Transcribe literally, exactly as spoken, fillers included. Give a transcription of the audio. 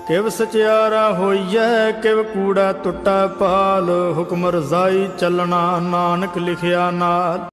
किव सचियारा होइए किव कूड़ा टुटा पाल, हुक्म रजाई चलना नानक लिखिया नाल।